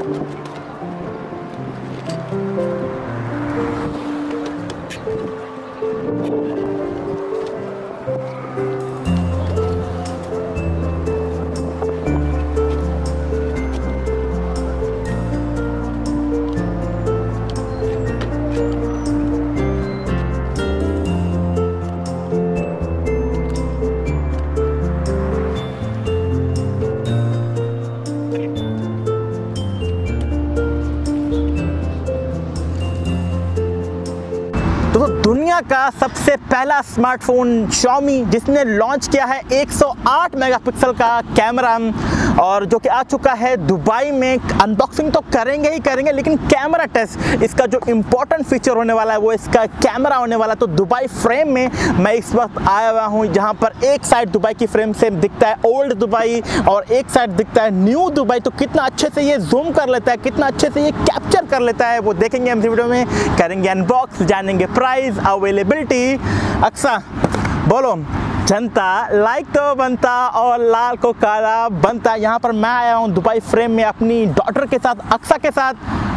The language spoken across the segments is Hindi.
दुनिया का सबसे पहला स्मार्टफोन Xiaomi जिसने लॉन्च किया है 108 मेगापिक्सल का कैमरा, और जो कि आ चुका है दुबई में। अनबॉक्सिंग तो करेंगे ही करेंगे, लेकिन कैमरा टेस्ट, इसका जो इम्पोर्टेंट फीचर होने वाला है वो इसका कैमरा होने वाला है। तो दुबई फ्रेम में मैं इस वक्त आया हुआ हूँ, जहाँ पर एक साइड दुबई की फ्रेम से दिखता है ओल्ड दुबई और एक साइड दिखता है न्यू दुबई। तो कितना अच्छे से ये जूम कर लेता है, कितना अच्छे से ये कैप्चर कर लेता है, वो देखेंगे हम इस वीडियो में। करेंगे अनबॉक्स, जानेंगे प्राइस, अवेलेबिलिटी। अक्सा बोलो, जनता लाइक तो बनता और लाल को काला बनता। यहाँ पर मैं आया हूँ दुबई फ्रेम में अपनी डॉटर के साथ, अक्सा के साथ,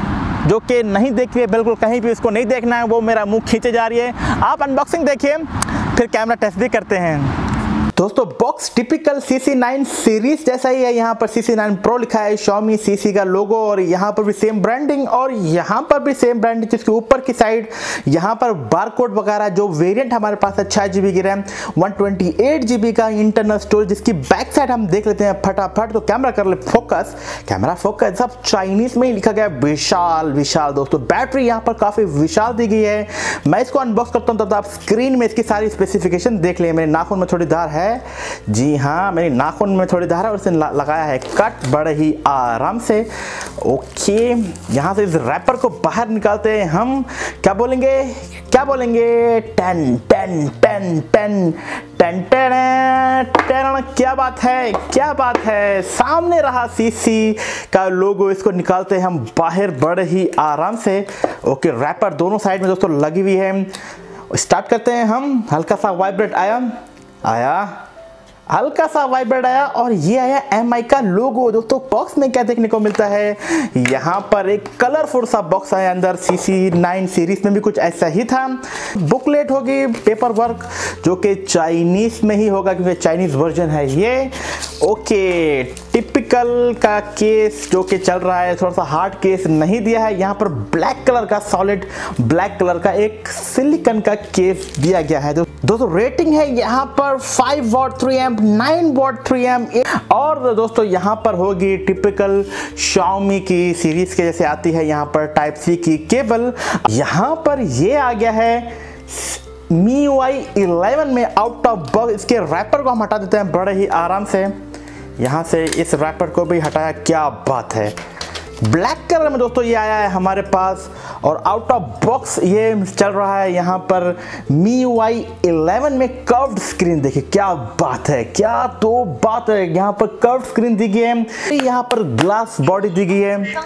जो कि नहीं देख रही है बिल्कुल कहीं भी, उसको नहीं देखना है, वो मेरा मुंह खींचे जा रही है। आप अनबॉक्सिंग देखिए, फिर कैमरा टेस्ट भी करते हैं। दोस्तों बॉक्स टिपिकल CC9 सीरीज जैसा ही है। यहाँ पर CC9 Pro लिखा है, Xiaomi CC का लोगो, और यहाँ पर भी सेम ब्रांडिंग और यहाँ पर भी सेम ब्रांडिंग, जिसके ऊपर की साइड यहाँ पर बारकोड वगैरह। जो वेरिएंट हमारे पास है 6 GB की रैम, 128 GB का इंटरनल स्टोरेज। जिसकी बैक साइड हम देख लेते हैं फटाफट। तो कैमरा कर ले फोकस, कैमरा फोकस, सब चाइनीज में ही लिखा गया, विशाल विशाल। दोस्तों बैटरी यहाँ पर काफी विशाल दी गई है। मैं इसको अनबॉक्स करता हूँ तब आप स्क्रीन में इसकी सारी स्पेसिफिकेशन देख ले। मेरे नाखून में थोड़ी धार है, जी हाँ, मेरी नाखून में थोड़ी धार है, और उसने लगाया है कट बड़े ही आराम से। ओके, यहाँ से इस रैपर को बाहर निकालते हैं हम। क्या बोलेंगे, क्या बोलेंगे? 10 10 10 10 10 10। क्या बात है, क्या बात है। सामने रहा CC का लोगो, इसको निकालते हैं हम बाहर बड़े ही आराम से। ओके, रैपर दोनों साइड में दोस्तों लगी हुई है। स्टार्ट करते हैं हम। हल्का सा वाइब्रेट आया, हल्का सा वाइब्रेट आया, और ये आया MI का लोगो। दोस्तों बॉक्स में क्या देखने को मिलता है, यहाँ पर एक कलरफुल सा बॉक्स आया अंदर। CC9 सीरीज में भी कुछ ऐसा ही था। बुकलेट होगी, पेपर वर्क, जो कि चाइनीज में ही होगा क्योंकि चाइनीज वर्जन है ये। ओके, टिपिकल का केस जो कि चल रहा है, थोड़ा सा हार्ड केस नहीं दिया है। यहाँ पर ब्लैक कलर का, सॉलिड ब्लैक कलर का एक सिलिकॉन का केस दिया गया है। दोस्तों रेटिंग है यहाँ पर 5 वॉट 3 एम्प, 9 वॉट 3 एम्प। और दोस्तों यहाँ पर होगी टिपिकल Xiaomi की सीरीज के जैसे आती है यहाँ पर Type-C की केबल। यहाँ पर ये आ गया है MIUI 11 में आउट ऑफ बॉक्स। इसके रैपर को हम हटा देते हैं बड़े ही आराम से। यहाँ से इस रैपर को भी हटाया, क्या बात है। ब्लैक कलर में दोस्तों ये आया है हमारे पास, और आउट ऑफ बॉक्स ये चल रहा है यहाँ पर MIUI 11 में कर्व्ड स्क्रीन। देखिए क्या बात है, क्या तो बात है। यहाँ पर कर्व्ड स्क्रीन दी गई है, यहाँ पर ग्लास बॉडी दी गई है।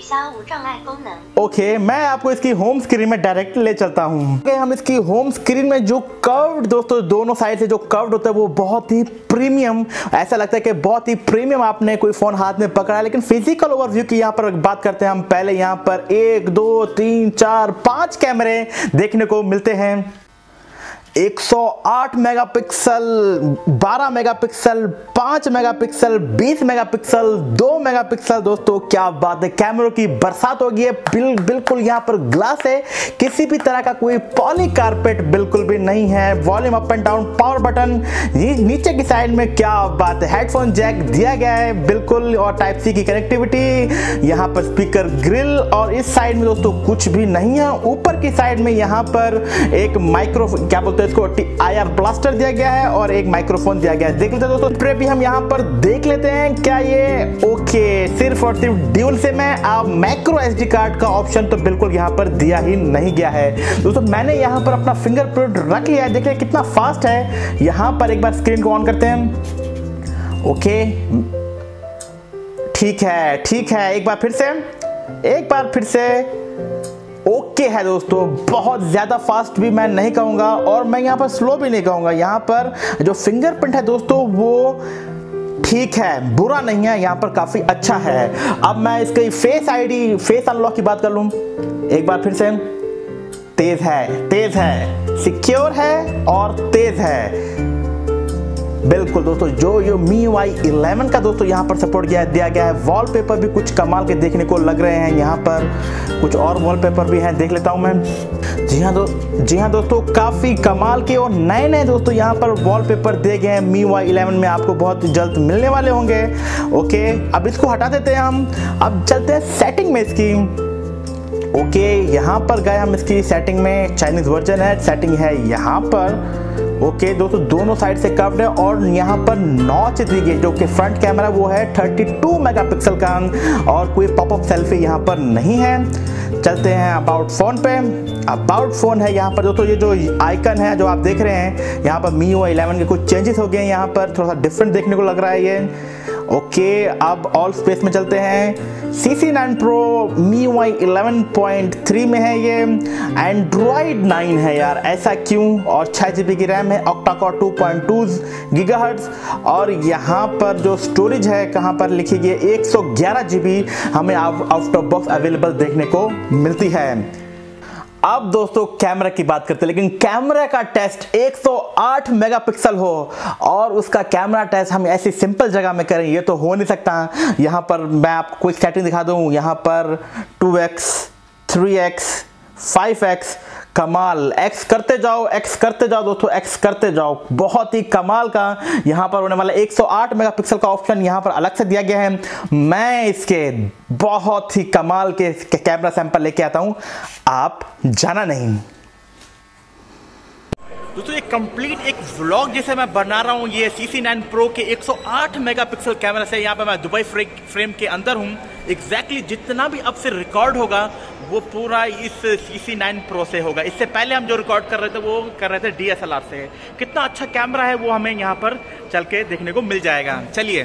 ओके, मैं आपको इसकी होम स्क्रीन में डायरेक्ट ले चलता हूँ। हम इसकी होम स्क्रीन में जो कर्व्ड, दोस्तों दोनों साइड से जो कर्व्ड होता है वो बहुत ही प्रीमियम, ऐसा लगता है कि बहुत ही प्रीमियम आपने कोई फोन हाथ में पकड़ा है। लेकिन फिजिकल ओवरव्यू की यहाँ पर बात करते हैं हम। पहले यहाँ पर 1 2 3 4 5 कैमरे देखने को मिलते हैं। 108 megapixel, 12 megapixel, 5 megapixel, 20 megapixel, 2 megapixel. दोस्तों क्या बात है, कैमरों की बरसात हो गई है। बिल्कुल यहाँ पर ग्लास है, किसी भी तरह का कोई पॉली कारपेट बिल्कुल भी नहीं है। Volume up and down, power button नीचे की साइड में, क्या बात है। हेडफोन जैक दिया गया है बिल्कुल, और Type-C की कनेक्टिविटी। यहाँ पर स्पीकर ग्रिल, और इस साइड में दोस्तों कुछ भी नहीं है। ऊपर की साइड में यहाँ पर एक माइक्रो, क्या बोलते हैं इसको, IR ब्लास्टर दिया गया है, और एक माइक्रोफोन दिया गया है। देख लेते हैं दोस्तों, स्प्रे भी हम यहाँ पर देख लेते हैं। क्या ये ओके, सिर्फ और सिर्फ ड्यूल सिम है। आप मैक्रो SD कार्ड का ऑप्शन तो बिल्कुल यहाँ पर दिया ही नहीं गया है। दोस्तों मैंने यहाँ पर अपना फिंगरप्रिंट रख लिया है, देखिए कितना फास्ट है। यहाँ पर एक बार स्क्रीन को ऑन करते हैं। ओके, ठीक है, ठीक है। एक बार फिर से ओके है दोस्तों। बहुत ज़्यादा फास्ट भी मैं नहीं कहूँगा, और मैं यहाँ पर स्लो भी नहीं कहूँगा। यहाँ पर जो फिंगरप्रिंट है दोस्तों वो ठीक है, बुरा नहीं है, यहाँ पर काफी अच्छा है। अब मैं इसकी फेस आईडी, फेस अनलॉक की बात कर लूं एक बार फिर से। तेज है, सिक्योर है और तेज है। बिल्कुल दोस्तों, जो MIUI 11 का दोस्तों यहाँ पर सपोर्ट दिया गया है। वॉलपेपर भी कुछ कमाल के देखने को लग रहे हैं। यहाँ पर कुछ और वॉलपेपर भी हैं, देख लेता हूँ मैं। जी हाँ दोस्तों, काफ़ी कमाल के और नए दोस्तों यहाँ पर वॉलपेपर दिए गए हैं। MIUI 11 में आपको बहुत जल्द मिलने वाले होंगे। ओके, अब इसको हटा देते हैं हम। अब चलते हैं सेटिंग में इसकी। ओके, यहाँ पर गए हम इसकी सेटिंग में। चाइनीज वर्जन है, सेटिंग है यहाँ पर। ओके दोस्तों, दोनों साइड से कर्व्ड है और यहाँ पर नॉच दी गई। जो कि फ्रंट कैमरा वो है 32 मेगापिक्सल का और कोई पॉपअप सेल्फी यहाँ पर नहीं है। चलते हैं अबाउट फोन पे। अबाउट फोन है यहाँ पर दोस्तों, ये जो आइकन है जो आप देख रहे हैं यहाँ पर MIUI 11 के कुछ चेंजेस हो गए हैं। यहाँ पर थोड़ा सा डिफरेंट देखने को लग रहा है ये। ओके, अब ऑल स्पेस में चलते हैं। CC9 Pro MIUI 11.3 में है ये। Android 9 है यार, ऐसा क्यों? और 6 GB की रैम है, ऑक्टा-कोर 2.2 GHz। और यहाँ पर जो स्टोरेज है कहाँ पर लिखी गई है 111 GB हमें आउट ऑफ बॉक्स अवेलेबल देखने को मिलती है। अब दोस्तों कैमरा की बात करते हैं, लेकिन कैमरा का टेस्ट 108 मेगापिक्सल हो और उसका कैमरा टेस्ट हम ऐसी सिंपल जगह में करें, ये तो हो नहीं सकता। यहाँ पर मैं आपको कोई सेटिंग दिखा दूँ। यहाँ पर 2x, 3x, 5x, कमाल। x करते जाओ दोस्तों, x करते जाओ। बहुत ही कमाल का यहाँ पर होने वाला 108 मेगापिक्सल का ऑप्शन यहाँ पर अलग से दिया गया है। मैं इसके बहुत ही कमाल के कैमरा सैंपल लेके आता हूँ, आप जाना नहीं। दोस्तों ये कंप्लीट एक व्लॉग जिसे मैं बना रहा हूँ ये CC9 Pro के 108 मेगापिक्सल कैमरा से। यहाँ पे मैं दुबई फ्रेम के अंदर हूँ। एग्जैक्टली जितना भी अब से रिकॉर्ड होगा वो पूरा इस CC9 Pro से होगा। इससे पहले हम जो रिकॉर्ड कर रहे थे वो कर रहे थे DSLR से। कितना अच्छा कैमरा है वो हमें यहाँ पर चल के देखने को मिल जाएगा। चलिए,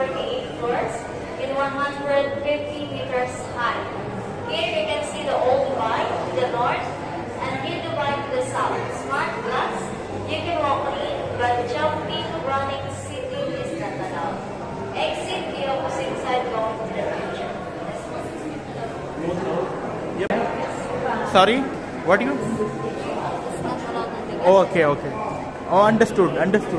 sorry, what you? Okay. Oh, understood.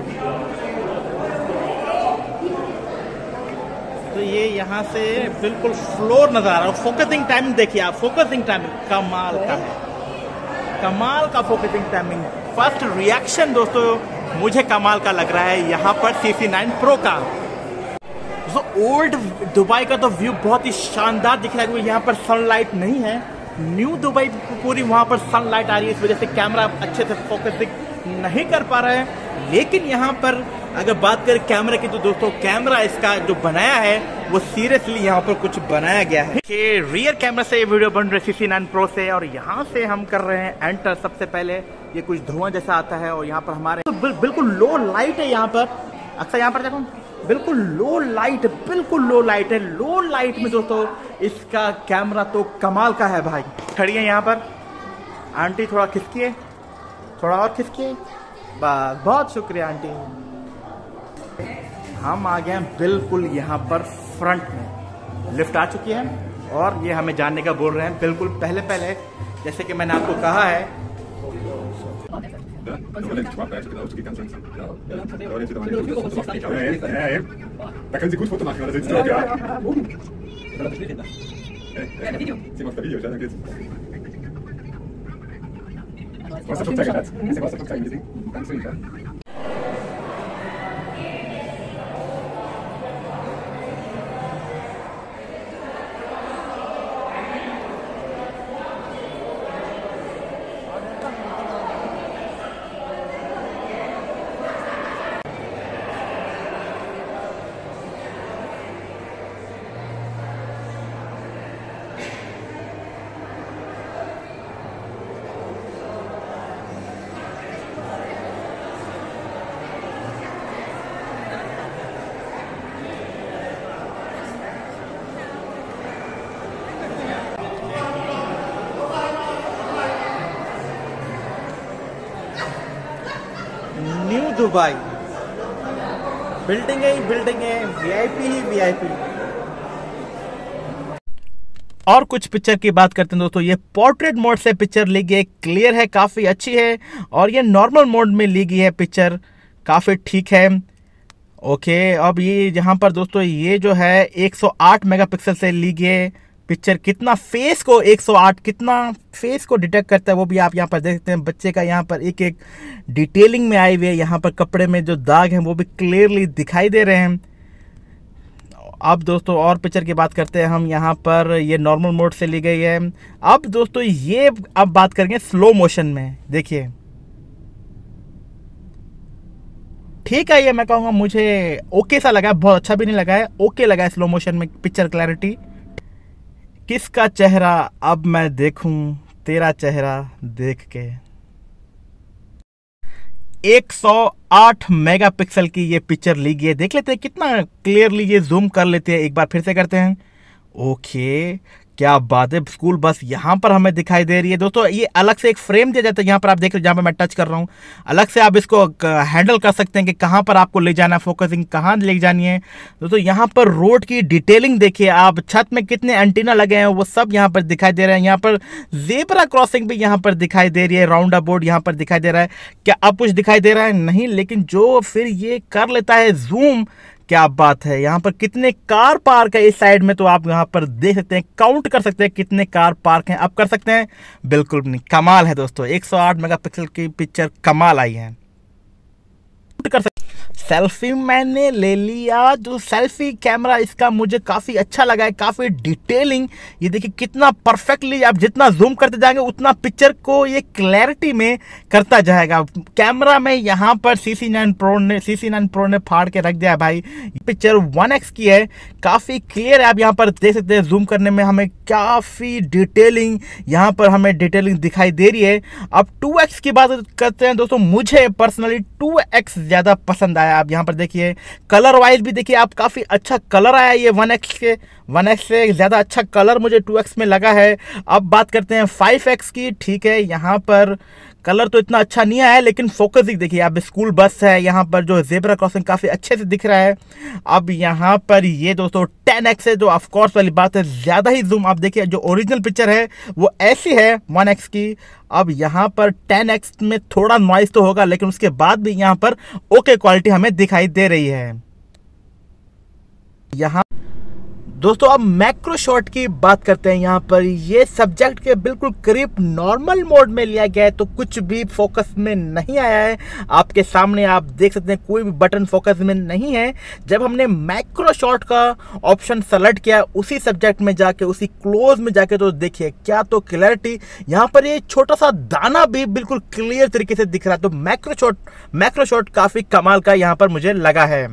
तो ये यहाँ से बिल्कुल फ्लोर नजर आ रहा है। फोकसिंग टाइमिंग देखिए आप, फोकसिंग टाइमिंग कमाल का है, कमाल का फोकसिंग टाइमिंग। फर्स्ट रिएक्शन दोस्तों मुझे कमाल का लग रहा है यहाँ पर CC9 Pro का। तो ओल्ड दुबई का तो व्यू बहुत ही शानदार दिख रहा है। यहाँ पर सनलाइट नहीं है, न्यू दुबई पूरी वहाँ पर सनलाइट आ रही है, इस वजह से कैमरा अच्छे से फोकस नहीं कर पा रहा है। लेकिन यहाँ पर अगर बात करें कैमरा की तो दोस्तों कैमरा इसका जो बनाया है वो सीरियसली यहाँ पर कुछ बनाया गया है। रियर कैमरा से ये वीडियो बन रही है CC9 Pro से और यहाँ से हम कर रहे हैं एंटर। सबसे पहले ये कुछ धुआं जैसा आता है और यहाँ पर हमारे तो बिल्कुल लो लाइट है। यहाँ पर अक्सर यहाँ पर देखो बिल्कुल लो लाइट है। लो लाइट में दोस्तों इसका कैमरा तो कमाल का है भाई। खड़ी है यहाँ पर आंटी, थोड़ा खिसकिए, थोड़ा और खिसकिए, बस। बहुत शुक्रिया आंटी। हम आ गए हैं बिल्कुल यहाँ पर फ्रंट में। लिफ्ट आ चुकी है और ये हमें जाने का बोल रहे हैं बिल्कुल पहले जैसे कि मैंने आपको कहा है। Da können Sie gut Foto machen, oder sitzt du auch, ja? Sie macht ein Video, dann geht's. Was hast du zeigen, Schatz? Was hast du zeigen, gesehen? Ganz ruhig, ja? New Dubai building ही बिल्डिंग है, वीआईपी ही वीआईपी। और कुछ पिक्चर की बात करते हैं दोस्तों, ये पोर्ट्रेट मोड से पिक्चर ली गई है, क्लियर है, काफ़ी अच्छी है। और ये नॉर्मल मोड में ली गई है पिक्चर, काफ़ी ठीक है। ओके, अब ये यहाँ पर दोस्तों ये जो है 108 मेगापिक्सल से ली गई है पिक्चर। कितना फेस को 108 कितना फेस को डिटेक्ट करता है वो भी आप यहाँ पर देख सकते हैं। बच्चे का यहाँ पर एक एक डिटेलिंग में आई हुई है, यहाँ पर कपड़े में जो दाग हैं वो भी क्लियरली दिखाई दे रहे हैं। अब दोस्तों और पिक्चर की बात करते हैं हम, यहाँ पर ये नॉर्मल मोड से ली गई है। अब दोस्तों ये अब बात करेंगे स्लो मोशन में। देखिए ठीक है, ये मैं कहूँगा मुझे ओके सा लगा, बहुत अच्छा भी नहीं लगा है, ओके लगा है स्लो मोशन में पिक्चर क्लैरिटी। किसका चेहरा अब मैं देखूं तेरा चेहरा देख के। 108 मेगापिक्सल की ये पिक्चर ली गई है। देख लेते हैं कितना क्लियरली ये जूम कर लेते हैं, एक बार फिर से करते हैं। ओके, क्या बात है, स्कूल बस यहाँ पर हमें दिखाई दे रही है। दोस्तों ये अलग से एक फ्रेम दिया जाता है, यहाँ पर आप देख रहे हो, जहाँ पर मैं टच कर रहा हूँ, अलग से आप इसको हैंडल कर सकते हैं कि कहाँ पर आपको ले जाना है, फोकसिंग कहाँ ले जानी है। दोस्तों यहाँ पर रोड की डिटेलिंग देखिए आप, छत में कितने एंटीना लगे हैं वो सब यहाँ पर दिखाई दे रहे हैं। यहाँ पर ज़ेब्रा क्रॉसिंग भी यहाँ पर दिखाई दे रही है, राउंड अबाउट यहाँ पर दिखाई दे रहा है। क्या अब कुछ दिखाई दे रहा है? नहीं, लेकिन जो फिर ये कर लेता है जूम, क्या बात है। यहाँ पर कितने कार पार्क है इस साइड में, तो आप यहाँ पर देख सकते हैं, काउंट कर सकते हैं कितने कार पार्क हैं। अब कर सकते हैं? बिल्कुल नहीं, कमाल है दोस्तों, 108 मेगापिक्सल की पिक्चर कमाल आई है। कर सकते सेल्फी मैंने ले लिया, जो सेल्फी कैमरा इसका मुझे काफ़ी अच्छा लगा है, काफ़ी डिटेलिंग। ये देखिए कितना परफेक्टली आप जितना जूम करते जाएंगे उतना पिक्चर को ये क्लैरिटी में करता जाएगा। कैमरा में यहाँ पर CC9 Pro ने फाड़ के रख दिया है भाई। पिक्चर 1x की है, काफ़ी क्लियर है, आप यहाँ पर देख सकते हैं। जूम करने में हमें काफ़ी डिटेलिंग यहाँ पर हमें डिटेलिंग दिखाई दे रही है। अब 2x की बात करते हैं दोस्तों, मुझे पर्सनली 2x ज़्यादा पसंद आया। आप यहाँ पर देखिए कलर वाइज भी देखिए आप, काफ़ी अच्छा कलर आया ये 1x से ज़्यादा अच्छा कलर मुझे 2x में लगा है। अब बात करते हैं 5x की। ठीक है, यहाँ पर कलर तो इतना अच्छा नहीं आया है, लेकिन फोकसिंग देखिए आप, स्कूल बस है, यहाँ पर जो ज़ेब्रा क्रॉसिंग काफ़ी अच्छे से दिख रहा है। अब यहाँ पर ये दोस्तों 10x है, जो ऑफकोर्स वाली बात है, ज़्यादा ही जूम। आप देखिए जो ओरिजिनल पिक्चर है वो ऐसी है 1x की। अब यहाँ पर 10x में थोड़ा नॉइस तो होगा, लेकिन उसके बाद भी यहाँ पर ओके क्वालिटी हमें दिखाई दे रही है। यहाँ दोस्तों अब मैक्रो शॉट की बात करते हैं। यहाँ पर ये सब्जेक्ट के बिल्कुल करीब नॉर्मल मोड में लिया गया है, तो कुछ भी फोकस में नहीं आया है। आपके सामने आप देख सकते हैं कोई भी बटन फोकस में नहीं है। जब हमने मैक्रो शॉट का ऑप्शन सेलेक्ट किया उसी सब्जेक्ट में जाके, उसी क्लोज में जाके, तो देखिए क्या तो क्लैरिटी, यहाँ पर ये छोटा सा दाना भी बिल्कुल क्लियर तरीके से दिख रहा है। तो मैक्रो शॉट काफी कमाल का यहाँ पर मुझे लगा है।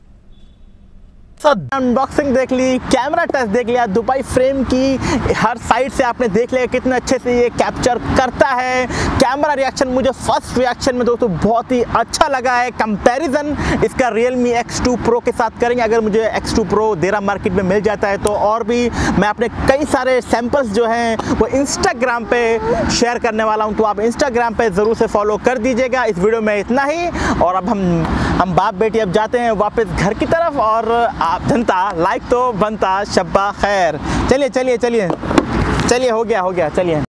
अनबॉक्सिंग देख ली, कैमरा टेस्ट देख लिया, दुबई फ्रेम की हर साइड से आपने देख लिया कितने अच्छे से ये कैप्चर करता है। कैमरा रिएक्शन मुझे फर्स्ट रिएक्शन में दोस्तों बहुत ही अच्छा लगा है। कंपैरिजन इसका Realme X2 Pro के साथ करेंगे, अगर मुझे X2 Pro देरा मार्केट में मिल जाता है तो। और भी मैं अपने कई सारे सैंपल्स जो हैं वो इंस्टाग्राम पे शेयर करने वाला हूँ, तो आप इंस्टाग्राम पे ज़रूर से फॉलो कर दीजिएगा। इस वीडियो में इतना ही, और अब हम बाप बेटी अब जाते हैं वापस घर की तरफ, और आप जनता लाइक तो बनता, शब्बा खैर। चलिए चलिए चलिए चलिए, हो गया चलिए।